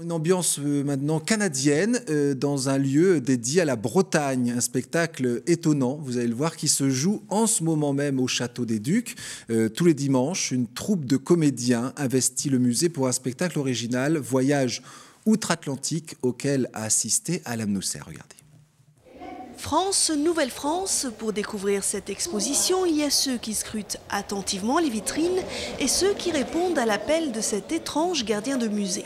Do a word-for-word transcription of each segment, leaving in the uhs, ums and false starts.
Une ambiance euh, maintenant canadienne euh, dans un lieu dédié à la Bretagne. Un spectacle étonnant, vous allez le voir, qui se joue en ce moment même au Château des Ducs. Euh, tous les dimanches, une troupe de comédiens investit le musée pour un spectacle original, Voyage outre-Atlantique, auquel a assisté Alain Nousset. Regardez. France, Nouvelle-France, pour découvrir cette exposition, il y a ceux qui scrutent attentivement les vitrines et ceux qui répondent à l'appel de cet étrange gardien de musée.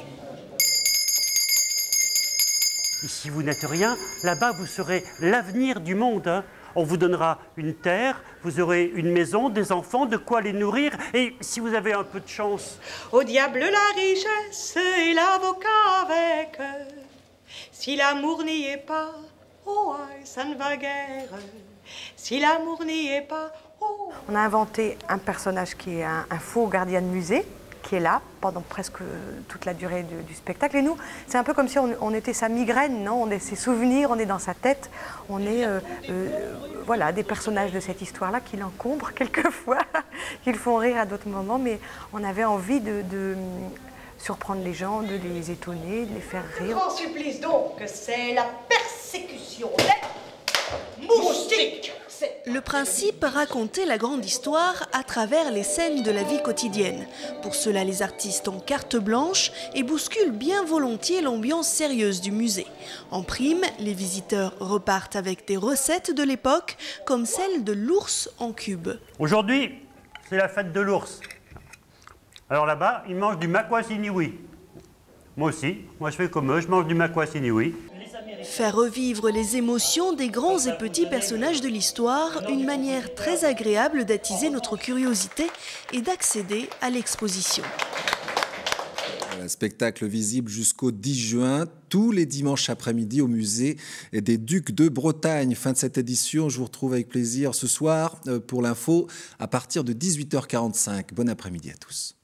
Si vous n'êtes rien, là-bas vous serez l'avenir du monde. Hein. On vous donnera une terre, vous aurez une maison, des enfants, de quoi les nourrir. Et si vous avez un peu de chance... Au diable la richesse et l'avocat avec. Si l'amour n'y est pas... Oh, ça ne va guère, si l'amour n'y est pas... Oh. On a inventé un personnage qui est un, un faux gardien de musée, qui est là pendant presque toute la durée du, du spectacle. Et nous, c'est un peu comme si on, on était sa migraine, non? On est ses souvenirs, on est dans sa tête. On est euh, euh, voilà, des personnages de cette histoire-là qui l'encombrent quelquefois, qui le font rire à d'autres moments. Mais on avait envie de... de surprendre les gens, de les étonner, de les faire rire. Grand supplice donc, c'est la persécution des moustiques. Le principe, raconter la grande histoire à travers les scènes de la vie quotidienne. Pour cela, les artistes ont carte blanche et bousculent bien volontiers l'ambiance sérieuse du musée. En prime, les visiteurs repartent avec des recettes de l'époque, comme celle de l'ours en cube. Aujourd'hui, c'est la fête de l'ours. Alors là-bas, ils mangent du makwasiniwi. Moi aussi, moi je fais comme eux, je mange du makwasiniwi. Faire revivre les émotions des grands et petits personnages de l'histoire, une manière très agréable d'attiser notre curiosité et d'accéder à l'exposition. Un spectacle visible jusqu'au dix juin, tous les dimanches après-midi au musée des Ducs de Bretagne. Fin de cette édition, je vous retrouve avec plaisir ce soir pour l'info à partir de dix-huit heures quarante-cinq. Bon après-midi à tous.